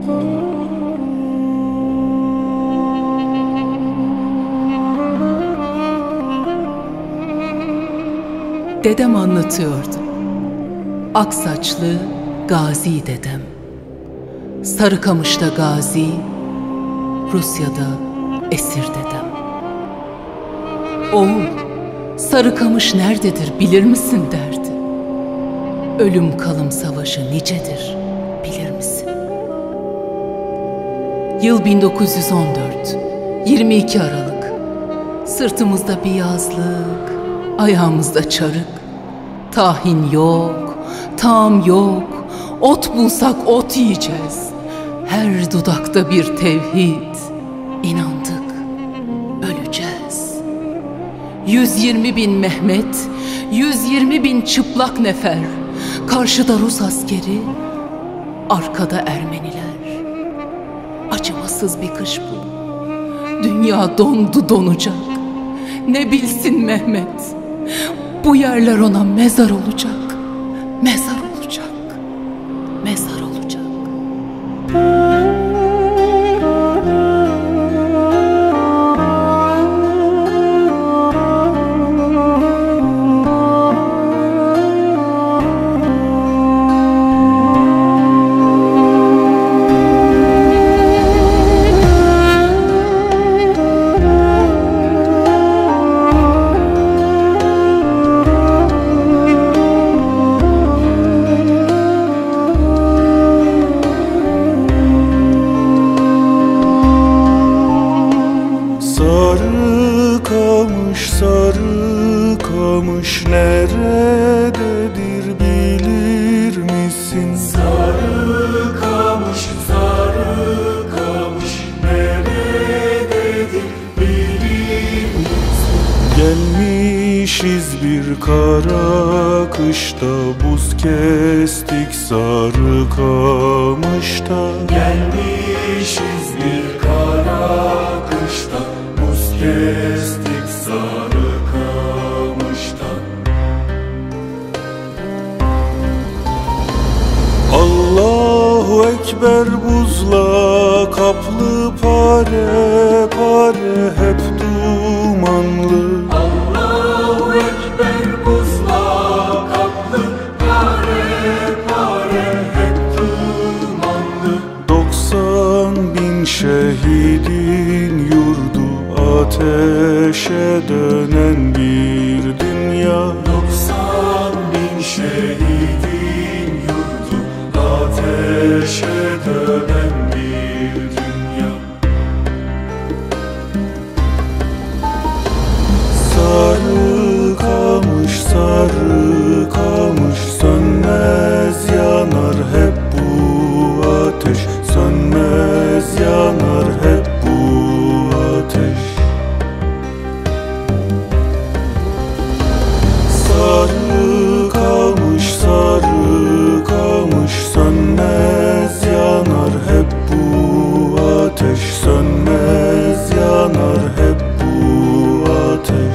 Dedem anlatıyordu. Aksaçlı Gazi dedem. Sarıkamış'ta gazi, Rusya'da esir dedem. Oğul, Sarıkamış nerededir bilir misin derdi. Ölüm kalım savaşı nicedir bilir misin? Yıl 1914, 22 Aralık. Sırtımızda bir yazlık, ayağımızda çarık. Tahin yok, tam yok, ot bulsak ot yiyeceğiz. Her dudakta bir tevhid, inandık, öleceğiz. 120 bin Mehmet, 120 bin çıplak nefer. Karşıda Rus askeri, arkada Ermeniler. Acımasız bir kış bu. Dünya dondu donacak. Ne bilsin Mehmet, bu yerler ona mezar olacak. Mezar olacak. Mezar olacak. Sarıkamış nerededir bilir misin? Sarıkamış nerededir bilir misin? Gelmişiz bir kara kışta, buz kestik Sarıkamış'ta. Gelmişiz bir kara kışta, buz kestik Sarıkamış'tan. Allahu Ekber, buzla kaplı pare pare hep dumanlı. Allahu Ekber, buzla kaplı pare pare hep dumanlı. 90 bin şehidin yurdu, ateşe dönen bir dünya. 90 bin şehidin yurdu, ateşe dönen bir dünya. Sarıkamış, Sarıkamış sönmez yanar hep bu ateş. Sönmez yanar hep bu ateş. Sarıkamış, Sarıkamış sönmez yanar hep bu ateş. Sönmez yanar hep bu ateş.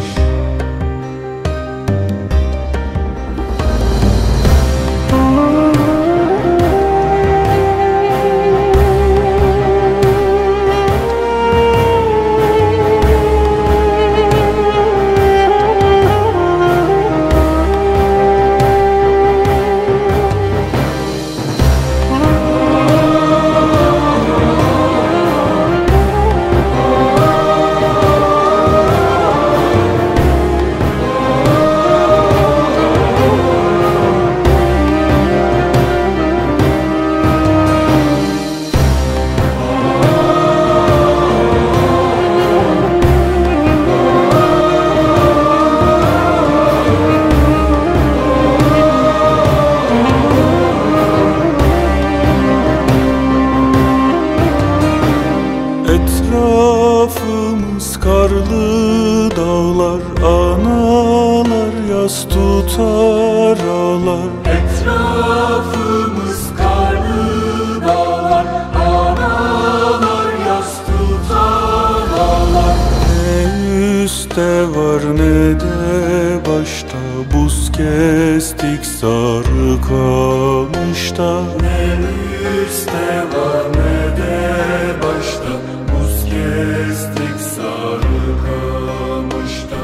Etrafımız karlı dağlar, analar yas tutar ağlar. Etrafımız karlı dağlar, analar yas tutar ağlar. Ne üstte var ne de başta, buz kestik Sarıkamış'ta. Ne üstte var ne de başta, buz kestik Sarıkamış'ta.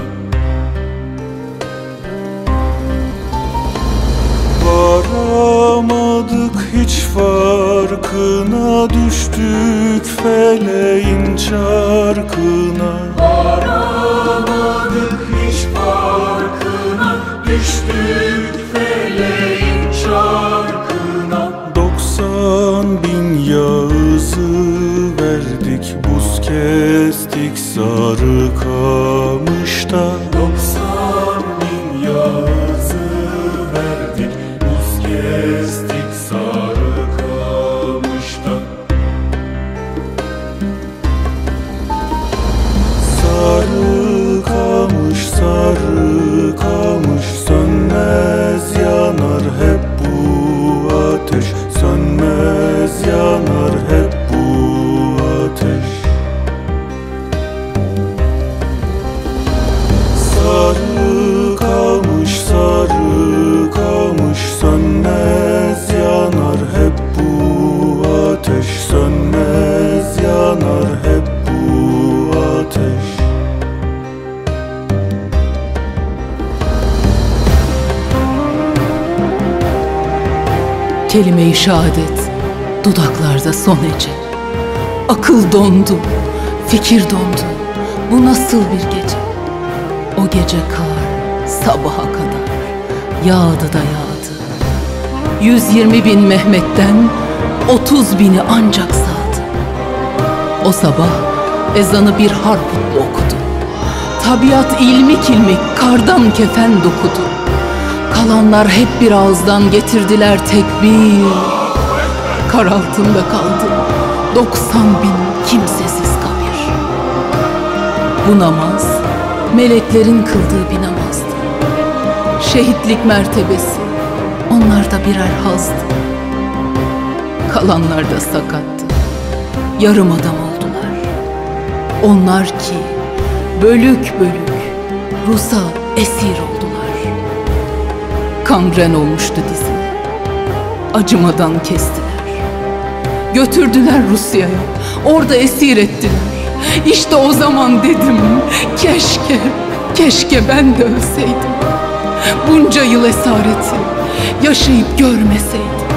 Varamadık hiç farkına, düştük feleğin çarkına. Varamadık hiç farkına, düştük feleğin çarkına. 90.000 Yağız'ı verdik, buz kestik Sarıkamış'ta. 90.000 Yağız'ı verdik, buz kestik Sarıkamış'ta. Sarıkamış, Sarıkamış, sönmez yanar hep bu ateş. Sönmez yanar hep bu ateş. Sarıkamış, Sarıkamış, sönmez yanar hep bu ateş. Sönmez yanar hep bu ateş. Kelime-i şehadet dudaklarda son ece. Akıl dondu, fikir dondu. Bu nasıl bir gece? O gece kar sabaha kadar yağdı da yağdı. 120.000 Mehmet'ten 30.000'i ancak sağdı. O sabah ezanı bir harputlu okudu. Tabiat ilmik ilmik kardan kefen dokudu. Kalanlar hep bir ağızdan getirdiler tekbir. Kar altında kaldı 90.000 kimsesiz kabir. Bu namaz meleklerin kıldığı bir namazdı. Şehitlik mertebesi onlarda birer hazdı. Kalanlar da sakattı, yarım adam oldular. Onlar ki bölük bölük Rus'a esir oldular. Kangren olmuştu dizim, acımadan kestiler. Götürdüler Rusya'ya, orada esir ettiler. İşte o zaman dedim, keşke ben de ölseydim. Bunca yıl esareti yaşayıp görmeseydim.